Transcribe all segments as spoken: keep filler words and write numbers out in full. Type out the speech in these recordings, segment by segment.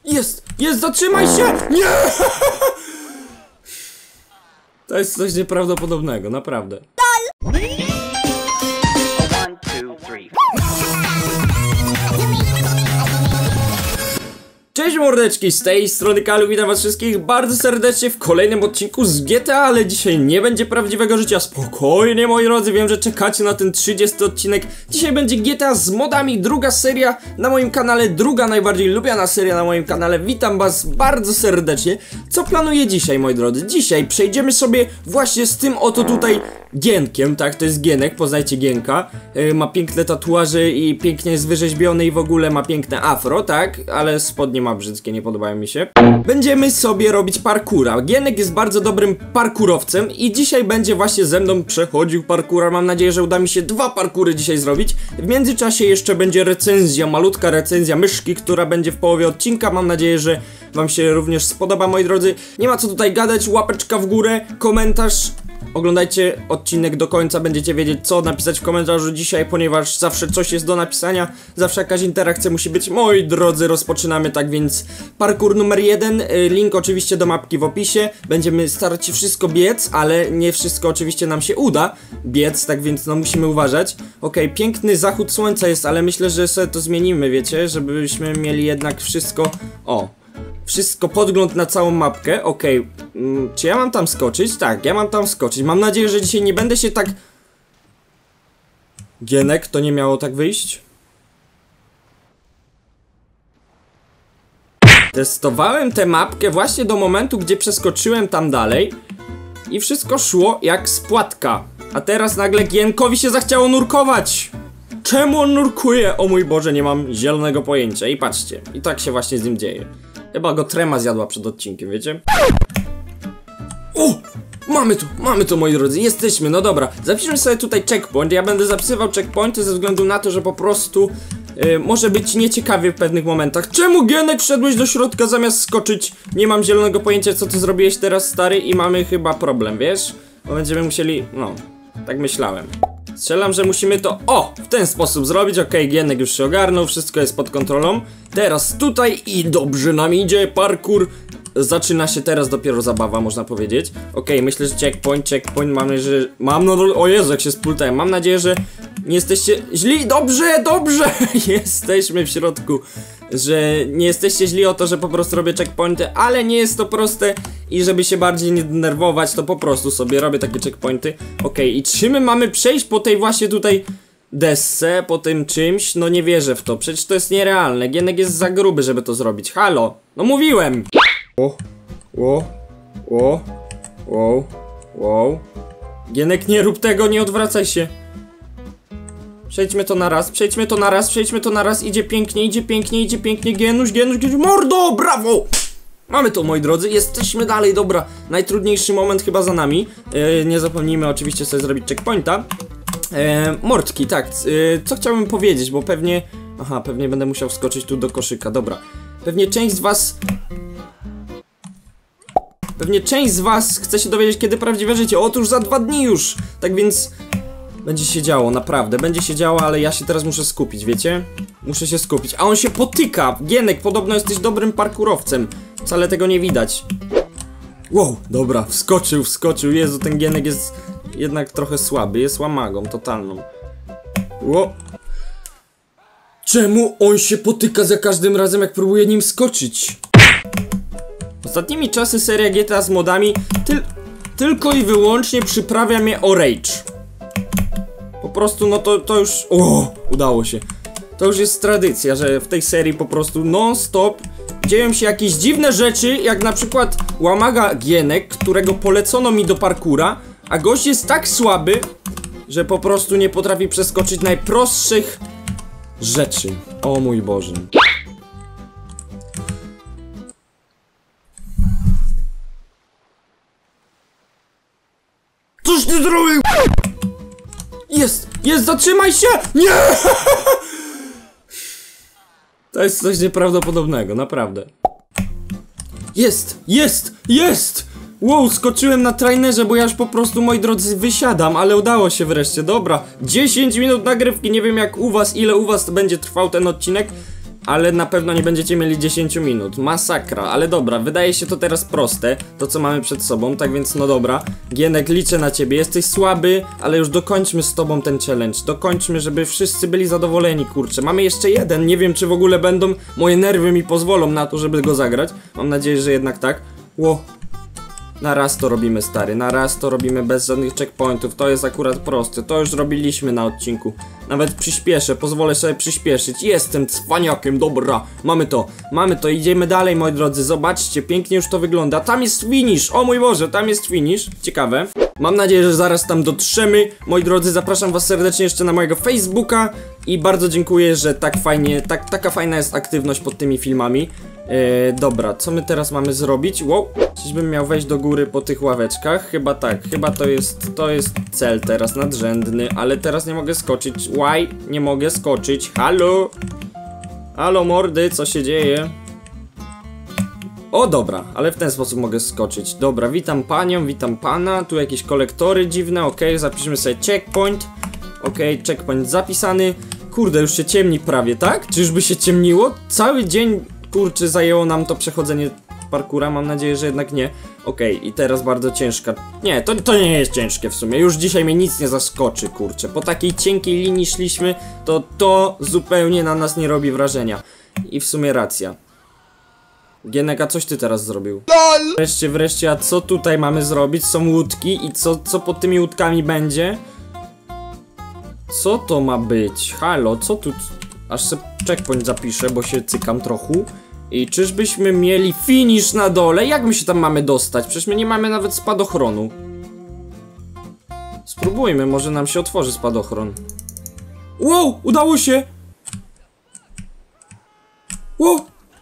Jest! Jest! Zatrzymaj się! Nie! To jest coś nieprawdopodobnego, naprawdę. Cześć mordeczki, z tej strony Kalu, witam was wszystkich bardzo serdecznie w kolejnym odcinku z G T A, ale dzisiaj nie będzie prawdziwego życia, spokojnie moi drodzy, wiem, że czekacie na ten trzydziesty odcinek. Dzisiaj będzie G T A z modami, druga seria na moim kanale, druga najbardziej lubiana seria na moim kanale, witam was bardzo serdecznie. Co planuję dzisiaj, moi drodzy? Dzisiaj przejdziemy sobie właśnie z tym oto tutaj Gienkiem, tak, to jest Gienek, poznajcie Gienka, yy, ma piękne tatuaże i pięknie jest wyrzeźbiony i w ogóle ma piękne afro, tak, ale spodnie ma brzydkie, nie podobają mi się. Będziemy sobie robić parkura. Gienek jest bardzo dobrym parkurowcem i dzisiaj będzie właśnie ze mną przechodził parkura. Mam nadzieję, że uda mi się dwa parkury dzisiaj zrobić. W międzyczasie jeszcze będzie recenzja, malutka recenzja myszki, która będzie w połowie odcinka. Mam nadzieję, że wam się również spodoba, moi drodzy. Nie ma co tutaj gadać, łapeczka w górę, komentarz. Oglądajcie odcinek do końca, będziecie wiedzieć co napisać w komentarzu dzisiaj, ponieważ zawsze coś jest do napisania, zawsze jakaś interakcja musi być. Moi drodzy, rozpoczynamy, tak więc parkour numer jeden, link oczywiście do mapki w opisie. Będziemy starać się wszystko biec, ale nie wszystko oczywiście nam się uda biec, tak więc no musimy uważać. Okej, okay, piękny zachód słońca jest, ale myślę, że sobie to zmienimy, wiecie, żebyśmy mieli jednak wszystko, o wszystko, podgląd na całą mapkę. Okej, okay. mm, czy ja mam tam skoczyć? Tak, ja mam tam skoczyć. Mam nadzieję, że dzisiaj nie będę się tak... Gienek, to nie miało tak wyjść? Testowałem tę mapkę właśnie do momentu, gdzie przeskoczyłem tam dalej i wszystko szło jak z płatka. A teraz nagle Gienkowi się zachciało nurkować. Czemu on nurkuje? O mój Boże, nie mam zielonego pojęcia. I patrzcie, i tak się właśnie z nim dzieje. Chyba go trema zjadła przed odcinkiem, wiecie? O! Mamy to, mamy to, moi drodzy, jesteśmy, no dobra. Zapiszmy sobie tutaj checkpoint, ja będę zapisywał checkpointy ze względu na to, że po prostu yy, może być nieciekawie w pewnych momentach. Czemu, Gienek, wszedłeś do środka zamiast skoczyć? Nie mam zielonego pojęcia, co ty zrobiłeś teraz, stary, i mamy chyba problem, wiesz? Bo będziemy musieli, no, tak myślałem. Strzelam, że musimy to, o, w ten sposób zrobić. Okej, okay, Gienek już się ogarnął, wszystko jest pod kontrolą. Teraz tutaj i dobrze nam idzie, parkour. Zaczyna się teraz dopiero zabawa, można powiedzieć. Okej, okay, myślę, że checkpoint, checkpoint, mam nadzieję, że... Mam, no, o Jezu, jak się splutałem. Mam nadzieję, że nie jesteście źli. Dobrze, dobrze, jesteśmy w środku. Że nie jesteście źli o to, że po prostu robię checkpointy, ale nie jest to proste. I żeby się bardziej nie denerwować, to po prostu sobie robię takie checkpointy. Okej, okay, i czy my mamy przejść po tej właśnie tutaj desce, po tym czymś? No nie wierzę w to, przecież to jest nierealne. Gienek jest za gruby, żeby to zrobić. Halo, no mówiłem. O, o, o, wow, wow. Gienek, nie rób tego, nie odwracaj się. Przejdźmy to na raz, przejdźmy to na raz, przejdźmy to na raz. Idzie pięknie, idzie pięknie, idzie pięknie. Gienuś, Gienuś, Gienuś, mordo, brawo! Mamy to, moi drodzy, jesteśmy dalej, dobra. Najtrudniejszy moment chyba za nami. Yy, nie zapomnijmy oczywiście sobie zrobić checkpointa. Yy, mordki, tak, yy, co chciałbym powiedzieć, bo pewnie... Aha, pewnie będę musiał wskoczyć tu do koszyka, dobra. Pewnie część z was... Pewnie część z was chce się dowiedzieć, kiedy prawdziwe życie. Otóż za dwa dni już. Tak więc będzie się działo, naprawdę. Będzie się działo, ale ja się teraz muszę skupić, wiecie? Muszę się skupić. A on się potyka. Gienek, podobno jesteś dobrym parkurowcem. Wcale tego nie widać. Wow, dobra, wskoczył, wskoczył. Jezu, ten Gienek jest jednak trochę słaby. Jest łamagą totalną. Wow. Czemu on się potyka za każdym razem, jak próbuje nim skoczyć? Ostatnimi czasy seria G T A z modami tyl tylko i wyłącznie przyprawia mnie o rage. Po prostu no to, to już... O, udało się. To już jest tradycja, że w tej serii po prostu non stop dzieją się jakieś dziwne rzeczy, jak na przykład łamaga Gienek, którego polecono mi do parkura, a gość jest tak słaby, że po prostu nie potrafi przeskoczyć najprostszych rzeczy. O mój Boże. Coś ty zrobił? Jest! Jest! Zatrzymaj się! Nie! To jest coś nieprawdopodobnego, naprawdę. Jest! Jest! Jest! Wow, skoczyłem na trainerze, bo ja już po prostu, moi drodzy, wysiadam, ale udało się wreszcie, dobra. dziesięć minut nagrywki, nie wiem jak u was, ile u was będzie trwał ten odcinek. ale na pewno nie będziecie mieli dziesięć minut. Masakra, ale dobra, wydaje się to teraz proste, to co mamy przed sobą, tak więc no dobra. Gienek, liczę na ciebie, jesteś słaby, ale już dokończmy z tobą ten challenge. Dokończmy, żeby wszyscy byli zadowoleni, kurczę. Mamy jeszcze jeden, nie wiem czy w ogóle będą, moje nerwy mi pozwolą na to, żeby go zagrać. Mam nadzieję, że jednak tak. Ło. Na raz to robimy, stary, na raz to robimy bez żadnych checkpointów, to jest akurat proste, to już robiliśmy na odcinku. Nawet przyspieszę, pozwolę sobie przyspieszyć, jestem cwaniakiem, dobra, mamy to, mamy to, idziemy dalej, moi drodzy, zobaczcie, pięknie już to wygląda, tam jest finish, o mój Boże, tam jest finish, ciekawe. Mam nadzieję, że zaraz tam dotrzemy, moi drodzy, zapraszam was serdecznie jeszcze na mojego Facebooka i bardzo dziękuję, że tak fajnie, tak, taka fajna jest aktywność pod tymi filmami. Eee, dobra, co my teraz mamy zrobić? Wow, czyżbym miał wejść do góry po tych ławeczkach? Chyba tak, chyba to jest, to jest cel teraz nadrzędny, ale teraz nie mogę skoczyć. Why? Nie mogę skoczyć, halo? Halo mordy, co się dzieje? O dobra, ale w ten sposób mogę skoczyć. Dobra, witam panią, witam pana, tu jakieś kolektory dziwne, ok, zapiszmy sobie checkpoint. Ok, checkpoint zapisany. Kurde, już się ciemni prawie, tak? Czyżby się ciemniło? Cały dzień... Kurczę, zajęło nam to przechodzenie parkura, mam nadzieję, że jednak nie. Okej, okay, i teraz bardzo ciężka. Nie, to, to nie jest ciężkie w sumie, już dzisiaj mnie nic nie zaskoczy, kurczę. Po takiej cienkiej linii szliśmy, to to zupełnie na nas nie robi wrażenia. I w sumie racja. Gienek, a coś ty teraz zrobił? Wreszcie, wreszcie, a co tutaj mamy zrobić? Są łódki i co, co pod tymi łódkami będzie? Co to ma być? Halo, co tu... Aż se checkpoint zapiszę, bo się cykam trochę. I czyżbyśmy mieli finish na dole? Jak my się tam mamy dostać? Przecież my nie mamy nawet spadochronu. Spróbujmy, może nam się otworzy spadochron. Wow, udało się! Wow!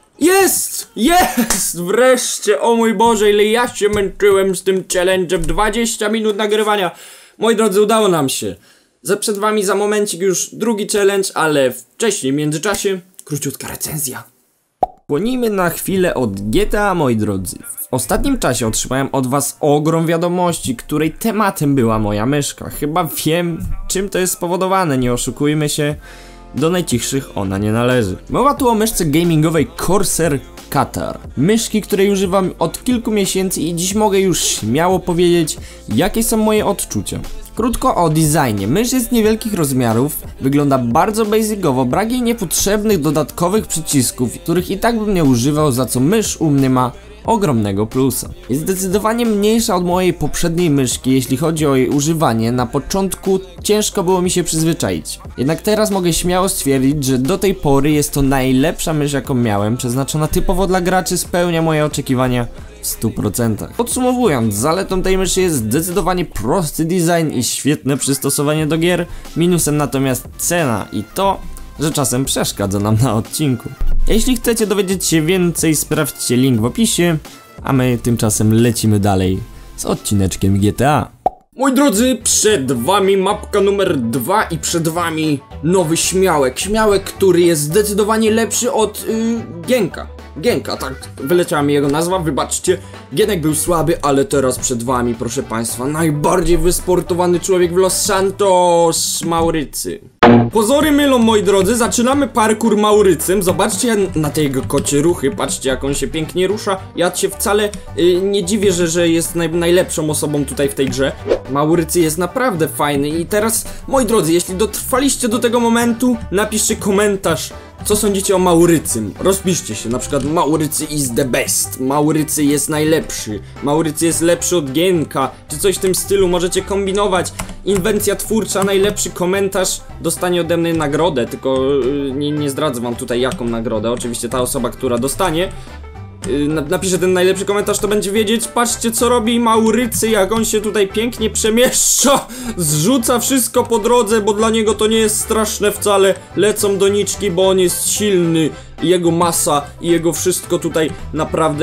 Jest! Jest! Wreszcie! O mój Boże, ile ja się męczyłem z tym challenge'em. dwadzieścia minut nagrywania. Moi drodzy, udało nam się. Za przed wami za momencik już drugi challenge, ale wcześniej, w międzyczasie, króciutka recenzja. Płonijmy na chwilę od G T A, moi drodzy. W ostatnim czasie otrzymałem od was ogrom wiadomości, której tematem była moja myszka. Chyba wiem, czym to jest spowodowane, nie oszukujmy się. Do najcichszych ona nie należy. Mowa tu o myszce gamingowej Corsair Qatar. Myszki, której używam od kilku miesięcy i dziś mogę już śmiało powiedzieć, jakie są moje odczucia. Krótko o designie. Mysz jest niewielkich rozmiarów, wygląda bardzo basicowo, brak jej niepotrzebnych dodatkowych przycisków, których i tak bym nie używał, za co mysz u mnie ma ogromnego plusa. Jest zdecydowanie mniejsza od mojej poprzedniej myszki, jeśli chodzi o jej używanie. Na początku ciężko było mi się przyzwyczaić. Jednak teraz mogę śmiało stwierdzić, że do tej pory jest to najlepsza mysz, jaką miałem, przeznaczona typowo dla graczy, spełnia moje oczekiwania w stu procentach. Podsumowując, zaletą tej myszy jest zdecydowanie prosty design i świetne przystosowanie do gier, minusem natomiast cena i to, że czasem przeszkadza nam na odcinku. Jeśli chcecie dowiedzieć się więcej, sprawdźcie link w opisie, a my tymczasem lecimy dalej z odcineczkiem G T A. Moi drodzy, przed wami mapka numer dwa i przed wami nowy Śmiałek. Śmiałek, który jest zdecydowanie lepszy od yy, Gienka. Gienka, tak, wyleciała mi jego nazwa, wybaczcie. Gienek był słaby, ale teraz przed wami, proszę państwa, najbardziej wysportowany człowiek w Los Santos, Maurycy. Pozory mylą, moi drodzy, zaczynamy parkour Maurycym. Zobaczcie na te jego kocie ruchy, patrzcie jak on się pięknie rusza. Ja się wcale y, nie dziwię, że, że jest naj, najlepszą osobą tutaj w tej grze. Maurycy jest naprawdę fajny i teraz, moi drodzy, jeśli dotrwaliście do tego momentu, napiszcie komentarz, co sądzicie o Maurycym. Rozpiszcie się, na przykład Maurycy is the best, Maurycy jest najlepszy, Maurycy jest lepszy od Gienka, czy coś w tym stylu, możecie kombinować. Inwencja twórcza, najlepszy komentarz dostanie ode mnie nagrodę, tylko yy, nie, nie zdradzę wam tutaj jaką nagrodę. Oczywiście ta osoba, która dostanie yy, napisze ten najlepszy komentarz, to będzie wiedzieć, patrzcie co robi Maurycy, jak on się tutaj pięknie przemieszcza, zrzuca wszystko po drodze, bo dla niego to nie jest straszne wcale, lecą doniczki, bo on jest silny, i jego masa, i jego wszystko tutaj naprawdę,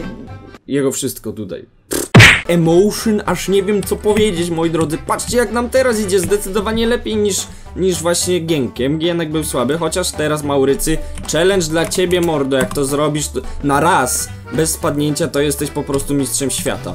jego wszystko tutaj. Emotion, aż nie wiem co powiedzieć, moi drodzy. Patrzcie jak nam teraz idzie, zdecydowanie lepiej niż, niż właśnie Gienkiem. Gienek był słaby, chociaż teraz Maurycy. Challenge dla ciebie, mordo, jak to zrobisz to na raz, bez spadnięcia, to jesteś po prostu mistrzem świata.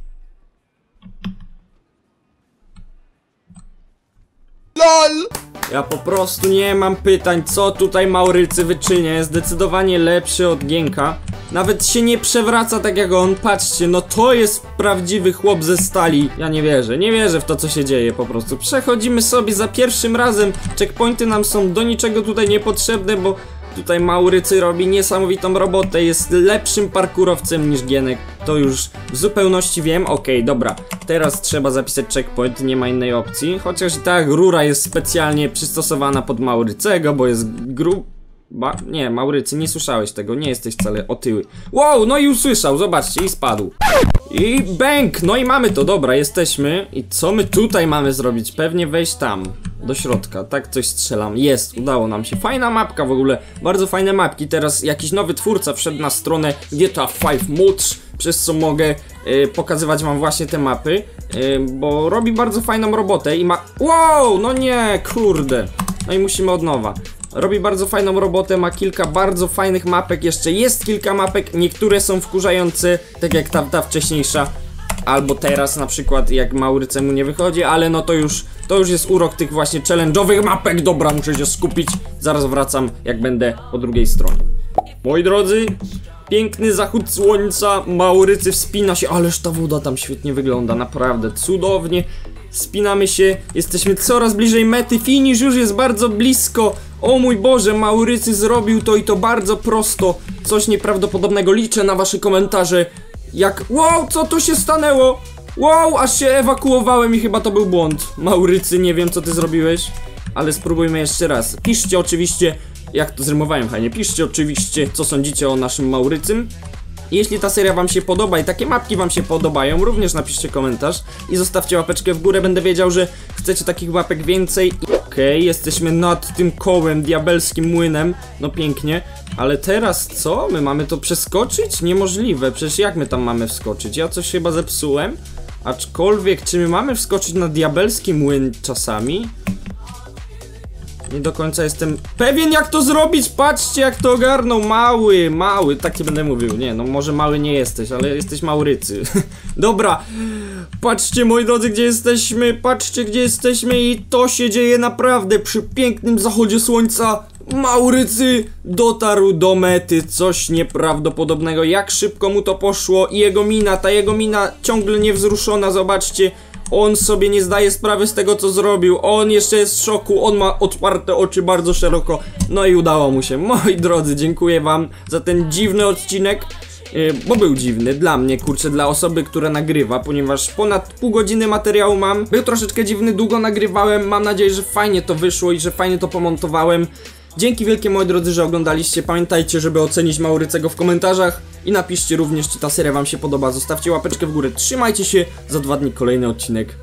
LOL! Ja po prostu nie mam pytań, co tutaj Maurycy wyczynia. Jest zdecydowanie lepszy od Gienka. Nawet się nie przewraca tak jak on, patrzcie, no to jest prawdziwy chłop ze stali. Ja nie wierzę, nie wierzę w to, co się dzieje po prostu. Przechodzimy sobie za pierwszym razem. Checkpointy nam są do niczego tutaj niepotrzebne, bo tutaj Maurycy robi niesamowitą robotę. Jest lepszym parkurowcem niż Gienek. To już w zupełności wiem. Okej, okay, dobra. Teraz trzeba zapisać checkpoint, nie ma innej opcji. Chociaż tak, rura jest specjalnie przystosowana pod Maurycego, bo jest grub... Ba? Nie, Maurycy, nie słyszałeś tego, nie jesteś wcale otyły. Wow, no i usłyszał, zobaczcie, i spadł. I bęk, no i mamy to, dobra, jesteśmy. I co my tutaj mamy zrobić? Pewnie wejść tam, do środka, tak coś strzelam. Jest, udało nam się, fajna mapka w ogóle, bardzo fajne mapki. Teraz jakiś nowy twórca wszedł na stronę G T A pięć Mods, przez co mogę y, pokazywać wam właśnie te mapy, y, bo robi bardzo fajną robotę i ma... Wow, no nie, kurde. No i musimy od nowa. Robi bardzo fajną robotę, ma kilka bardzo fajnych mapek, jeszcze jest kilka mapek, niektóre są wkurzające, tak jak ta, ta wcześniejsza, albo teraz na przykład, jak Maurycemu nie wychodzi, ale no to już, to już jest urok tych właśnie challenge'owych mapek. Dobra, muszę się skupić, zaraz wracam, jak będę po drugiej stronie. Moi drodzy, piękny zachód słońca, Maurycy wspina się, ależ ta woda tam świetnie wygląda, naprawdę cudownie. Spinamy się, jesteśmy coraz bliżej mety, finish już jest bardzo blisko. O mój Boże, Maurycy zrobił to i to bardzo prosto. Coś nieprawdopodobnego, liczę na wasze komentarze. Jak... Wow, co tu się stanęło? Wow, aż się ewakuowałem i chyba to był błąd. Maurycy, nie wiem co ty zrobiłeś, ale spróbujmy jeszcze raz. Piszcie oczywiście, jak to zrymowałem fajnie, piszcie oczywiście, co sądzicie o naszym Maurycym. Jeśli ta seria wam się podoba i takie mapki wam się podobają, również napiszcie komentarz i zostawcie łapeczkę w górę, będę wiedział, że chcecie takich łapek więcej. Okej, okay, jesteśmy nad tym kołem, diabelskim młynem, no pięknie. Ale teraz co? My mamy to przeskoczyć? Niemożliwe, przecież jak my tam mamy wskoczyć? Ja coś chyba zepsułem? Aczkolwiek, czy my mamy wskoczyć na diabelski młyn czasami? Nie do końca jestem pewien, jak to zrobić. Patrzcie, jak to ogarnął. Mały, mały, tak nie będę mówił. Nie, no może mały nie jesteś, ale jesteś Maurycy. Dobra, patrzcie moi drodzy, gdzie jesteśmy. Patrzcie, gdzie jesteśmy i to się dzieje naprawdę przy pięknym zachodzie słońca. Maurycy dotarł do mety, coś nieprawdopodobnego. Jak szybko mu to poszło i jego mina, ta jego mina ciągle niewzruszona, zobaczcie. On sobie nie zdaje sprawy z tego, co zrobił. On jeszcze jest w szoku, on ma otwarte oczy bardzo szeroko. No i udało mu się. Moi drodzy, dziękuję wam za ten dziwny odcinek, yy, bo był dziwny dla mnie, kurczę, dla osoby, która nagrywa, ponieważ ponad pół godziny materiału mam. Był troszeczkę dziwny, długo nagrywałem. Mam nadzieję, że fajnie to wyszło i że fajnie to pomontowałem. Dzięki wielkie, moi drodzy, że oglądaliście. Pamiętajcie, żeby ocenić Maurycego w komentarzach i napiszcie również, czy ta seria wam się podoba. Zostawcie łapeczkę w górę, trzymajcie się, za dwa dni kolejny odcinek.